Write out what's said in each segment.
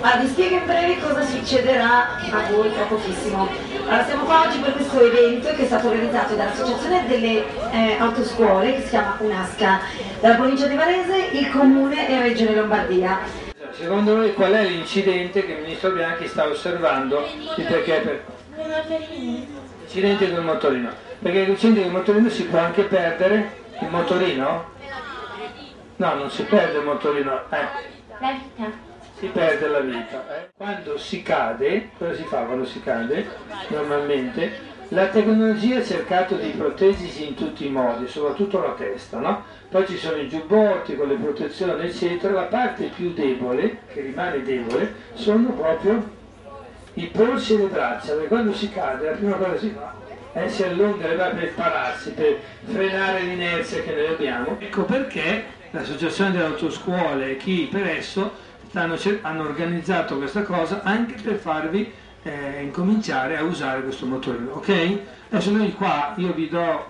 Allora, vi spiego in breve cosa succederà a voi tra pochissimo. Allora, siamo qua oggi per questo evento che è stato organizzato dall'Associazione delle Autoscuole, che si chiama UNASCA, dalla provincia di Varese, il Comune e Regione Lombardia. Secondo voi qual è l'incidente che il Ministro Bianchi sta osservando? L'incidente del motorino. Perché l'incidente del motorino si può anche perdere il motorino? No, non si perde il motorino. Si perde la vita. Quando si cade, cosa si fa quando si cade? Normalmente la tecnologia ha cercato di proteggersi in tutti i modi, soprattutto la testa, no? Poi ci sono i giubbotti con le protezioni eccetera, la parte più debole, che rimane debole, sono proprio i polsi e le braccia, perché quando si cade la prima cosa che si fa si allunga le braccia per pararsi, per frenare l'inerzia che noi abbiamo. Ecco perché l'Associazione delle Autoscuole e chi per esso hanno organizzato questa cosa anche per farvi incominciare a usare questo motorino, ok? Adesso noi qua io vi do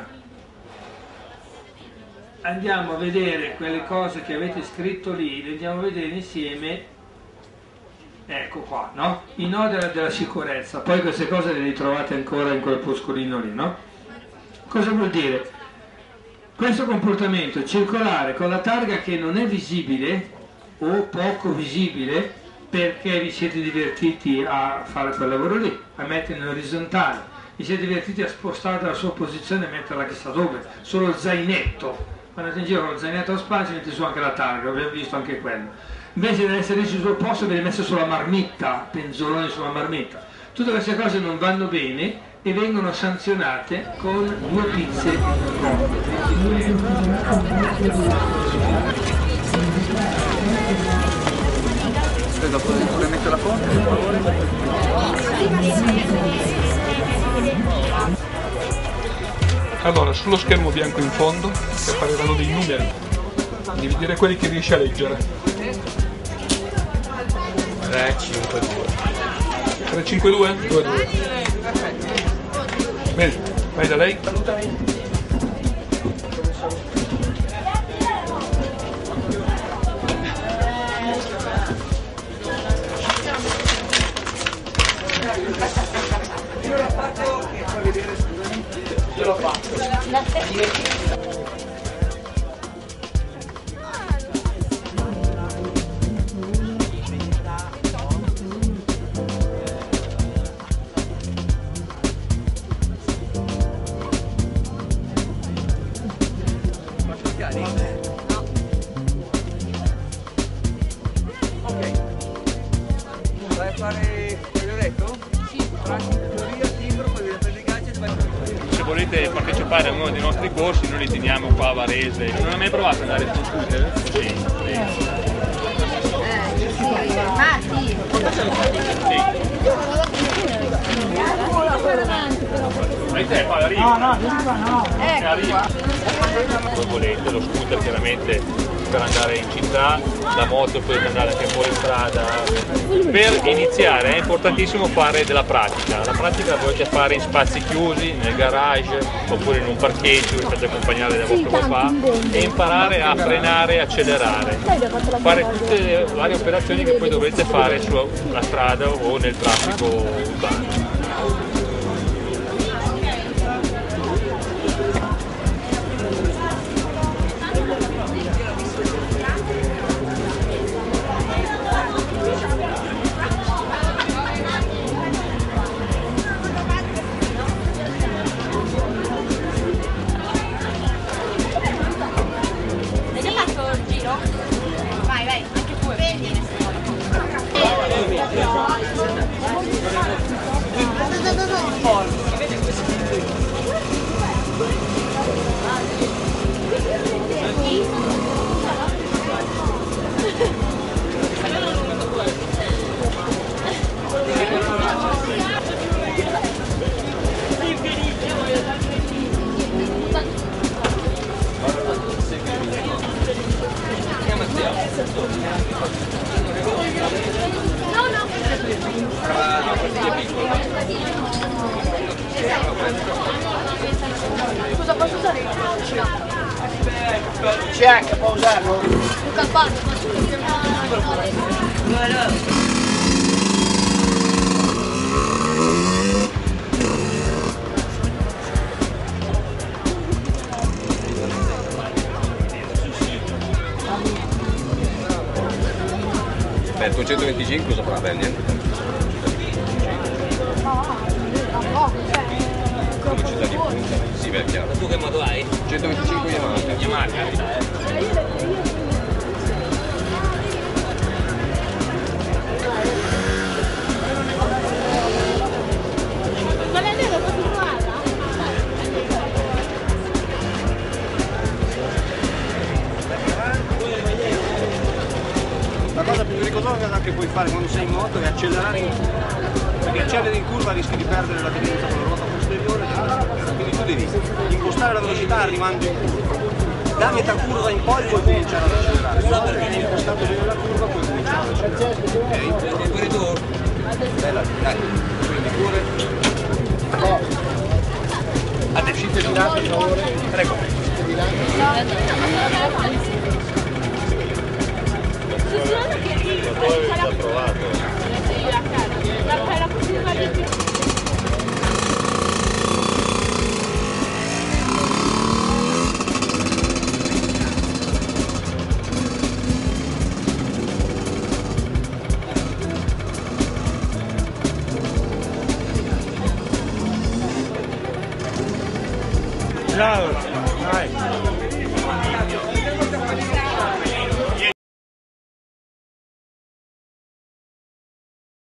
andiamo a vedere quelle cose che avete scritto lì, le andiamo a vedere insieme. Ecco qua, no? I nodi della sicurezza, poi queste cose le ritrovate ancora in quel poscolino lì, no? Cosa vuol dire? Questo comportamento circolare con la targa che non è visibile o poco visibile perché vi siete divertiti a fare quel lavoro lì, a mettere in orizzontale, vi siete divertiti a spostare dalla sua posizione e metterla chissà dove, solo il zainetto, quando andate in giro con lo zainetto a spazio mettete su anche la targa, abbiamo visto anche quello. Invece di essere sul suo posto viene messo sulla marmitta, penzoloni sulla marmitta. Tutte queste cose non vanno bene e vengono sanzionate con 2 pizze in Dopo le metto la fonte, per favore. Allora, sullo schermo bianco in fondo ti appariranno dei numeri. Devi dire quelli che riesci a leggere. 352. 352? 22. Bene, vai da lei. Io l'ho fatto. Ok. Vai a fare quello detto? Sì. Teoria, timbro, poi devi prendere i gadget e vai a fare. Se volete partecipare a uno dei nostri corsi, noi li teniamo qua a Varese. Non hai mai provato ad andare su scooter? Sì. Ah sì. Vai te, poi arrivi. No, no. Voi volete lo scooter chiaramente per andare in città, la moto per andare anche fuori strada. Per iniziare è importantissimo fare della pratica. La pratica la potete fare in spazi chiusi, nel garage oppure in un parcheggio, vi fate accompagnare dal vostro papà e imparare a frenare e accelerare. Fare tutte le varie operazioni che poi dovrete fare sulla strada o nel traffico urbano. Scusa, posso usare il cuscino? C'è anche, può usarlo? Luca, basta, posso usare il cuscino? Beh, il tuo 125 cosa farà? Beh, niente. Velocità di punta. Sì, beh, è chiaro. Tu che modo hai? 125 Yamaha. Yamaha. La cosa più pericolosa che puoi fare quando sei in moto è accelerare in curva, perché acceleri in curva rischi di perdere l'aderenza con la ruota posteriore, quindi tu devi impostare la velocità arrivando in curva. Da metà curva in poi puoi cominciare ad accelerare, solo perché hai impostato bene la curva puoi cominciare ad accelerare. Ok? Pure tu? Bella, dai, quindi pure. Uscite di là, per favore. Prego. Ciao, dai.